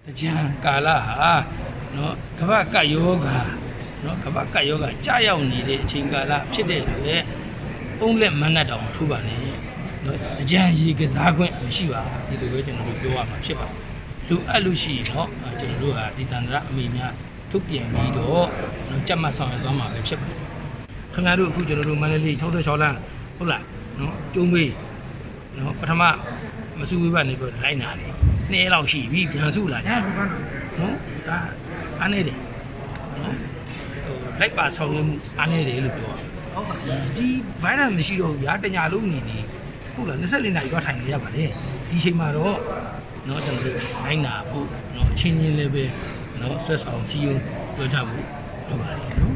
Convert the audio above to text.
Jangan kalah no kabaka yoga no kabaka yoga ကြာရောက်နေတဲ့အချိန်ကာလဖြစ်တဲ့အတွက်အုံးလက်မနှတ်တော်ထူပါနဲ့နော်ကြံရီကစားခွင့်မရှိပါဒီလိုပဲကျွန်တော်တို့ပြောရမှာဖြစ်ပါတယ်လူအပ်လို့ရှိရင်တော့ကျွန်တော်တို့ဟာဒီတန်ត្រအမိများထုတ်ပြန်ပြီးတော့နော်ကြက်မှတ်ဆောင်ရွက်သွားမှာပဲဖြစ်ပါတယ်ခင်ဗျားတို့အခုကျွန်တော်တို့မန္တလေး66လမ်းဟုတ်လားနော်ကျုံးမေးနော်ပထမမစုဝေးပါနေပြီးလိုက်နာတယ်နေ့လောက်ရှိပြီပြန်စုလာကြနော်ဒါအားနေတယ်နော်လိုက်ပါဆောင်ရွက်မှုအားနေတယ်လို့ပြောဒီ virus မရှိတော့ဘူးဗျာတညာလုံးနေနေဟုတ်လား24နာရီတော့ထိုင်နေရပါတယ်ဒီချိန်မှာတော့နော်ကျွန်တော်တို့နိုင်နာဖို့နော်အချင်းချင်းလည်းပဲနော်ဆက်ဆောင်စီယုံပြောကြဖို့လုပ်ပါတယ်နော်